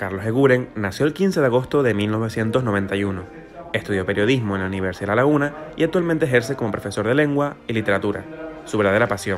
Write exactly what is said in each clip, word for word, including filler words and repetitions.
Carlos Eguren nació el quince de agosto de mil novecientos noventa y uno. Estudió periodismo en la Universidad de La Laguna y actualmente ejerce como profesor de lengua y literatura, su verdadera pasión.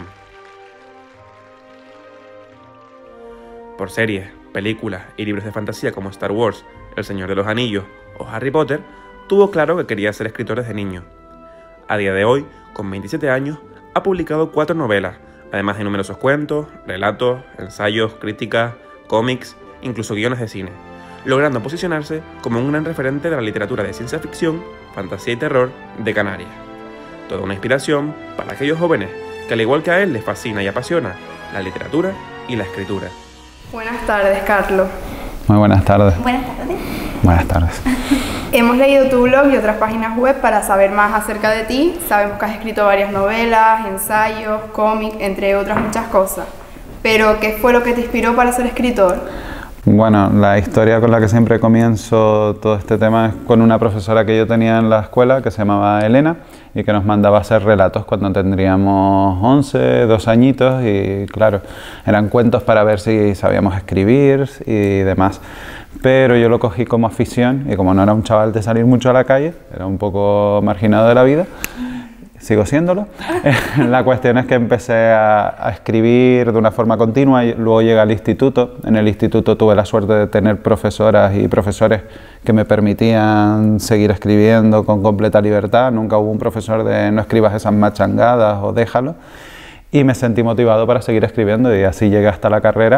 Por series, películas y libros de fantasía como Star Wars, El Señor de los Anillos o Harry Potter, tuvo claro que quería ser escritor desde niño. A día de hoy, con veintisiete años, ha publicado cuatro novelas, además de numerosos cuentos, relatos, ensayos, críticas, cómics, incluso guiones de cine, logrando posicionarse como un gran referente de la literatura de ciencia ficción, fantasía y terror de Canarias. Toda una inspiración para aquellos jóvenes que, al igual que a él, les fascina y apasiona la literatura y la escritura. Buenas tardes, Carlos. Muy buenas tardes. Buenas tardes. Buenas tardes. Hemos leído tu blog y otras páginas web para saber más acerca de ti. Sabemos que has escrito varias novelas, ensayos, cómics, entre otras muchas cosas. Pero, ¿qué fue lo que te inspiró para ser escritor? Bueno, la historia con la que siempre comienzo todo este tema es con una profesora que yo tenía en la escuela que se llamaba Elena y que nos mandaba a hacer relatos cuando tendríamos once, dos añitos y claro, eran cuentos para ver si sabíamos escribir y demás. Pero yo lo cogí como afición y como no era un chaval de salir mucho a la calle, era un poco marginado de la vida, sigo siéndolo. La cuestión es que empecé a, a escribir de una forma continua y luego llegué al instituto. En el instituto tuve la suerte de tener profesoras y profesores que me permitían seguir escribiendo con completa libertad. Nunca hubo un profesor de no escribas esas machangadas o déjalo. Y me sentí motivado para seguir escribiendo y así llegué hasta la carrera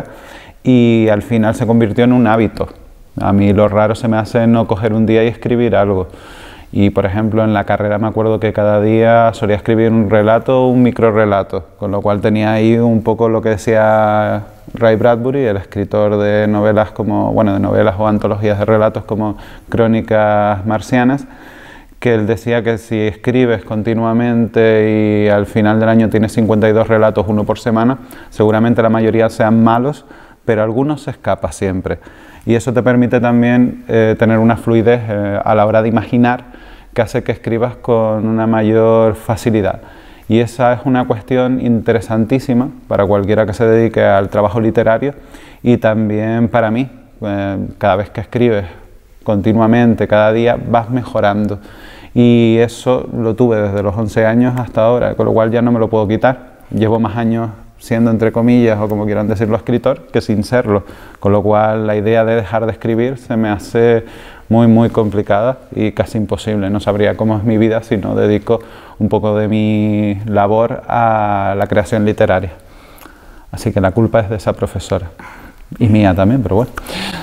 y al final se convirtió en un hábito. A mí lo raro se me hace no coger un día y escribir algo. Y por ejemplo en la carrera me acuerdo que cada día solía escribir un relato o un microrelato, con lo cual tenía ahí un poco lo que decía Ray Bradbury, el escritor de novelas como, bueno, de novelas o antologías de relatos como Crónicas Marcianas, que él decía que si escribes continuamente y al final del año tienes cincuenta y dos relatos, uno por semana, seguramente la mayoría sean malos, pero algunos se escapa siempre. Y eso te permite también eh, tener una fluidez eh, a la hora de imaginar que hace que escribas con una mayor facilidad. Y esa es una cuestión interesantísima para cualquiera que se dedique al trabajo literario y también para mí. Eh, cada vez que escribes continuamente, cada día, vas mejorando. Y eso lo tuve desde los once años hasta ahora, con lo cual ya no me lo puedo quitar. Llevo más años siendo, entre comillas, o como quieran decirlo, escritor, que sin serlo, con lo cual la idea de dejar de escribir se me hace muy muy complicada y casi imposible. No sabría cómo es mi vida si no dedico un poco de mi labor a la creación literaria. Así que la culpa es de esa profesora, y mía también, pero bueno.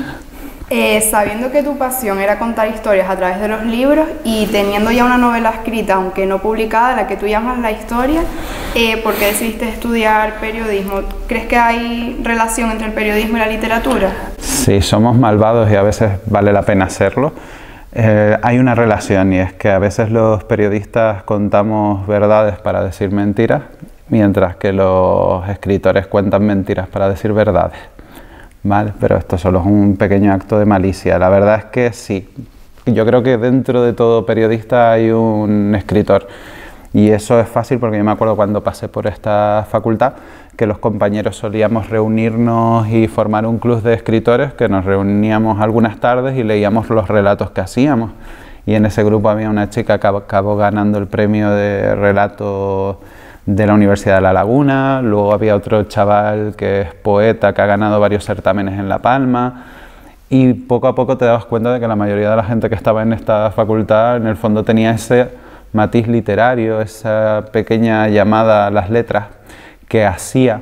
Eh, sabiendo que tu pasión era contar historias a través de los libros y teniendo ya una novela escrita, aunque no publicada, la que tú llamas La Historia, eh, ¿por qué decidiste estudiar periodismo? ¿Crees que hay relación entre el periodismo y la literatura? Sí, somos malvados y a veces vale la pena serlo. Eh, hay una relación y es que a veces los periodistas contamos verdades para decir mentiras, mientras que los escritores cuentan mentiras para decir verdades. Vale, pero esto solo es un pequeño acto de malicia. La verdad es que sí. Yo creo que dentro de todo periodista hay un escritor. Y eso es fácil porque yo me acuerdo cuando pasé por esta facultad que los compañeros solíamos reunirnos y formar un club de escritores que nos reuníamos algunas tardes y leíamos los relatos que hacíamos. Y en ese grupo había una chica que acabó ganando el premio de relato de la Universidad de La Laguna, luego había otro chaval que es poeta que ha ganado varios certámenes en La Palma y poco a poco te dabas cuenta de que la mayoría de la gente que estaba en esta facultad en el fondo tenía ese matiz literario, esa pequeña llamada a las letras que hacía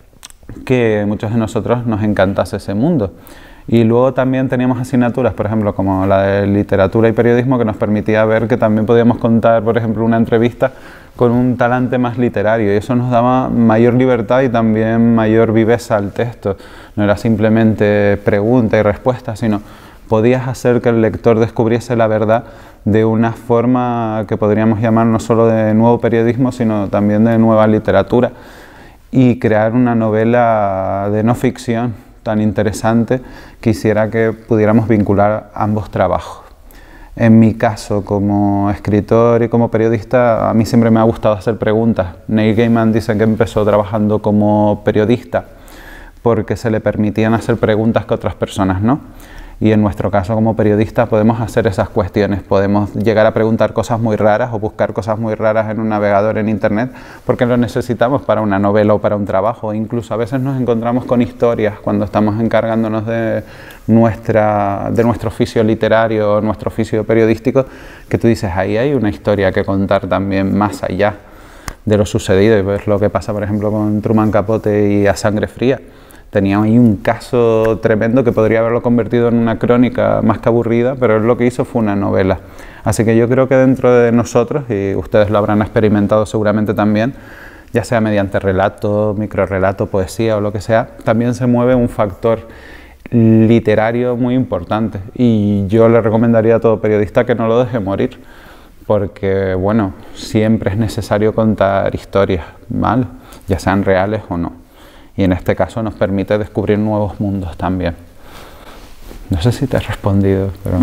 que muchos de nosotros nos encantase ese mundo. Y luego también teníamos asignaturas, por ejemplo, como la de literatura y periodismo, que nos permitía ver que también podíamos contar, por ejemplo, una entrevista con un talante más literario y eso nos daba mayor libertad y también mayor viveza al texto. No era simplemente pregunta y respuesta, sino podías hacer que el lector descubriese la verdad de una forma que podríamos llamar no solo de nuevo periodismo, sino también de nueva literatura y crear una novela de no ficción tan interesante que hiciera que pudiéramos vincular ambos trabajos. En mi caso, como escritor y como periodista, a mí siempre me ha gustado hacer preguntas. Neil Gaiman dice que empezó trabajando como periodista porque se le permitían hacer preguntas que otras personas no. Y en nuestro caso como periodistas podemos hacer esas cuestiones, podemos llegar a preguntar cosas muy raras o buscar cosas muy raras en un navegador en internet porque lo necesitamos para una novela o para un trabajo. Incluso a veces nos encontramos con historias cuando estamos encargándonos de, nuestra, de nuestro oficio literario o nuestro oficio periodístico, que tú dices, ahí hay una historia que contar también más allá de lo sucedido. Y ves lo que pasa, por ejemplo, con Truman Capote y A Sangre Fría. Tenía ahí un caso tremendo que podría haberlo convertido en una crónica más que aburrida, pero él lo que hizo fue una novela. Así que yo creo que dentro de nosotros, y ustedes lo habrán experimentado seguramente también, ya sea mediante relato, microrrelato, poesía o lo que sea, también se mueve un factor literario muy importante. Y yo le recomendaría a todo periodista que no lo deje morir, porque, bueno, siempre es necesario contar historias, ¿vale? Ya sean reales o no. Y en este caso nos permite descubrir nuevos mundos también. No sé si te he respondido, pero...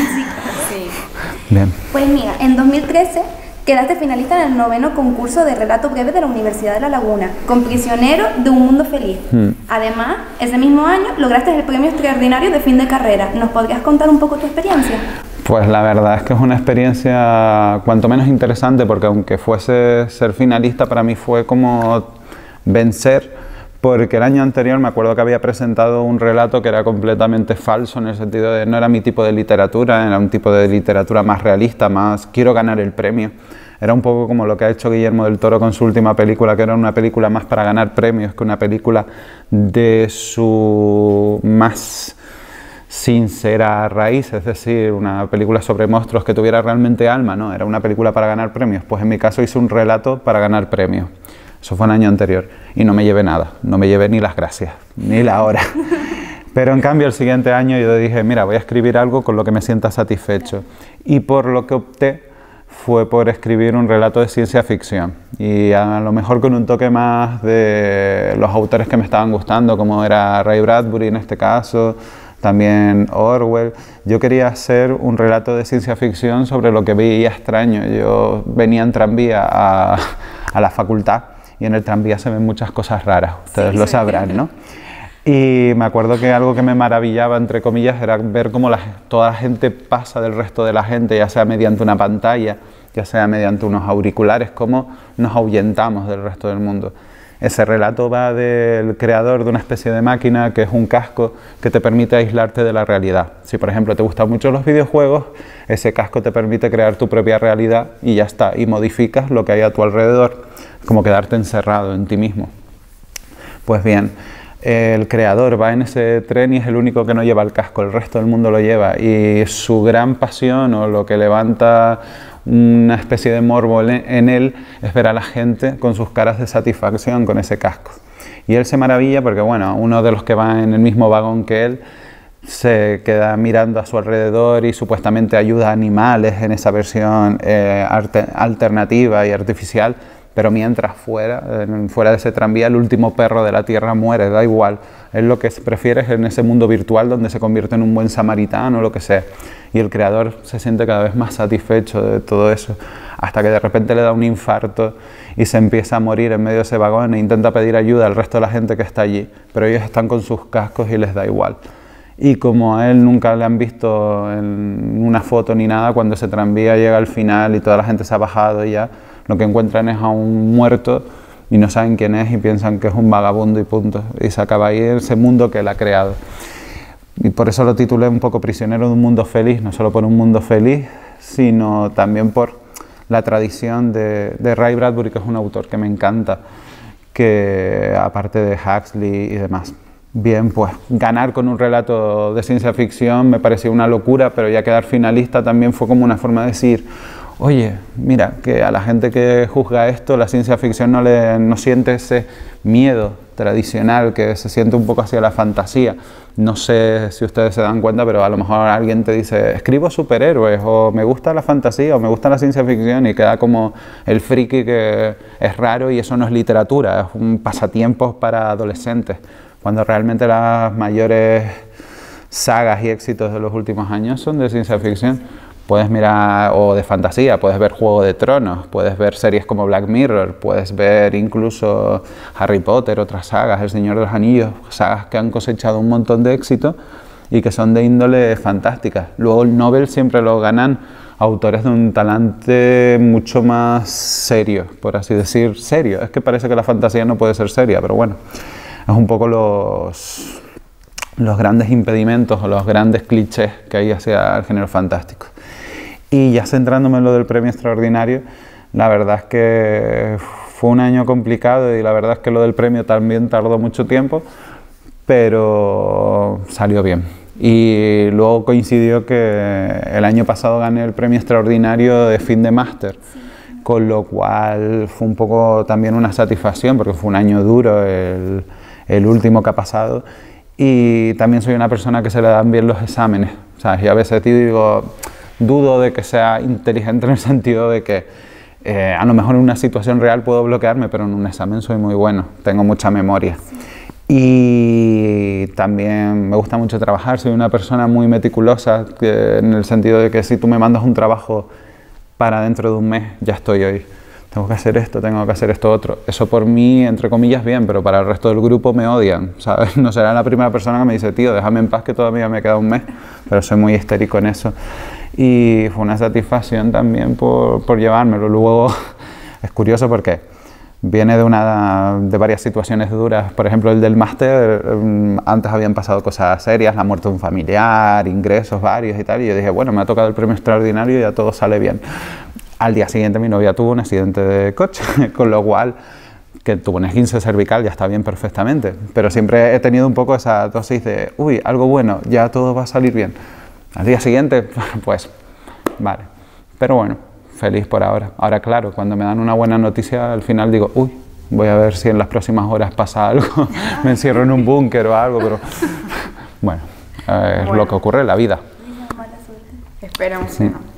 Sí. Bien. Pues mira, en dos mil trece quedaste finalista en el noveno concurso de relato breve de la Universidad de La Laguna, con Prisionero de un mundo feliz. Hmm. Además, ese mismo año lograste el premio extraordinario de fin de carrera. ¿Nos podrías contar un poco tu experiencia? Pues la verdad es que es una experiencia cuanto menos interesante, porque aunque fuese ser finalista, para mí fue como vencer. Porque el año anterior me acuerdo que había presentado un relato que era completamente falso, en el sentido de no era mi tipo de literatura, era un tipo de literatura más realista, más quiero ganar el premio. Era un poco como lo que ha hecho Guillermo del Toro con su última película, que era una película más para ganar premios que una película de su más sincera raíz, es decir, una película sobre monstruos que tuviera realmente alma, ¿no? Era una película para ganar premios. Pues en mi caso hice un relato para ganar premios. Eso fue el año anterior y no me llevé nada, no me llevé ni las gracias, ni la hora. Pero en cambio el siguiente año yo dije, mira, voy a escribir algo con lo que me sienta satisfecho. Y por lo que opté fue por escribir un relato de ciencia ficción. Y a lo mejor con un toque más de los autores que me estaban gustando, como era Ray Bradbury en este caso, también Orwell. Yo quería hacer un relato de ciencia ficción sobre lo que veía extraño. Yo venía en tranvía a, a la facultad, y en el tranvía se ven muchas cosas raras, ustedes sí, lo sabrán, sí. ¿no? Y me acuerdo que algo que me maravillaba, entre comillas, era ver cómo la, toda la gente pasa del resto de la gente, ya sea mediante una pantalla, ya sea mediante unos auriculares, cómo nos ahuyentamos del resto del mundo. Ese relato va del creador de una especie de máquina que es un casco que te permite aislarte de la realidad. Si por ejemplo te gustan mucho los videojuegos, ese casco te permite crear tu propia realidad y ya está, y modificas lo que hay a tu alrededor, como quedarte encerrado en ti mismo. Pues bien, el creador va en ese tren y es el único que no lleva el casco, el resto del mundo lo lleva, y su gran pasión o lo que levanta una especie de morbo en él es ver a la gente con sus caras de satisfacción con ese casco. Y él se maravilla porque, bueno, uno de los que va en el mismo vagón que él se queda mirando a su alrededor y supuestamente ayuda a animales en esa versión eh, alternativa y artificial, pero mientras fuera, fuera de ese tranvía, el último perro de la tierra muere, da igual. Él lo que prefiere es en ese mundo virtual donde se convierte en un buen samaritano o lo que sea. Y el creador se siente cada vez más satisfecho de todo eso, hasta que de repente le da un infarto y se empieza a morir en medio de ese vagón e intenta pedir ayuda al resto de la gente que está allí, pero ellos están con sus cascos y les da igual. Y como a él nunca le han visto en una foto ni nada, cuando ese tranvía llega al final y toda la gente se ha bajado y ya, lo que encuentran es a un muerto y no saben quién es y piensan que es un vagabundo y punto. Y se acaba ahí ese mundo que él ha creado. Y por eso lo titulé un poco Prisionero de un mundo feliz, no solo por un mundo feliz, sino también por la tradición de, de Ray Bradbury, que es un autor que me encanta, que aparte de Huxley y demás. Bien, pues ganar con un relato de ciencia ficción me pareció una locura, pero ya quedar finalista también fue como una forma de decir, oye, mira, que a la gente que juzga esto, la ciencia ficción no, le, no siente ese miedo tradicional que se siente un poco hacia la fantasía. No sé si ustedes se dan cuenta, pero a lo mejor alguien te dice, escribo superhéroes, o me gusta la fantasía, o me gusta la ciencia ficción, y queda como el friki que es raro y eso no es literatura, es un pasatiempo para adolescentes, cuando realmente las mayores sagas y éxitos de los últimos años son de ciencia ficción. Puedes mirar, o de fantasía, puedes ver Juego de Tronos, puedes ver series como Black Mirror, puedes ver incluso Harry Potter, otras sagas, El Señor de los Anillos, sagas que han cosechado un montón de éxito y que son de índole fantástica. Luego el Nobel siempre lo ganan autores de un talante mucho más serio, por así decir, serio. Es que parece que la fantasía no puede ser seria, pero bueno, es un poco los, los grandes impedimentos o los grandes clichés que hay hacia el género fantástico. Y ya centrándome en lo del premio extraordinario, la verdad es que fue un año complicado y la verdad es que lo del premio también tardó mucho tiempo, pero salió bien. Y luego coincidió que el año pasado gané el premio extraordinario de fin de máster, con lo cual fue un poco también una satisfacción porque fue un año duro el, el último que ha pasado, y también soy una persona que se le dan bien los exámenes, ¿sabes? Y a veces te digo, dudo de que sea inteligente en el sentido de que eh, a lo mejor en una situación real puedo bloquearme, pero en un examen soy muy bueno, tengo mucha memoria. Y también me gusta mucho trabajar, soy una persona muy meticulosa, que, en el sentido de que si tú me mandas un trabajo para dentro de un mes, ya estoy hoy. Tengo que hacer esto, tengo que hacer esto otro. Eso por mí, entre comillas, bien, pero para el resto del grupo me odian, ¿sabes? No será la primera persona que me dice, tío, déjame en paz que todavía me queda un mes, pero soy muy histérico en eso. Y fue una satisfacción también por, por llevármelo. Luego es curioso porque viene de, una, de varias situaciones duras. Por ejemplo, el del máster, antes habían pasado cosas serias, la muerte de un familiar, ingresos varios y tal, y yo dije, bueno, me ha tocado el premio extraordinario y ya todo sale bien. Al día siguiente mi novia tuvo un accidente de coche, con lo cual, que tuvo un esguince cervical, ya está bien perfectamente, pero siempre he tenido un poco esa dosis de, uy, algo bueno, ya todo va a salir bien. Al día siguiente, pues, vale, pero bueno, feliz por ahora. Ahora, claro, cuando me dan una buena noticia, al final digo, uy, voy a ver si en las próximas horas pasa algo, me encierro en un búnker o algo, pero bueno, es bueno. lo que ocurre en la vida. Esperamos. Sí.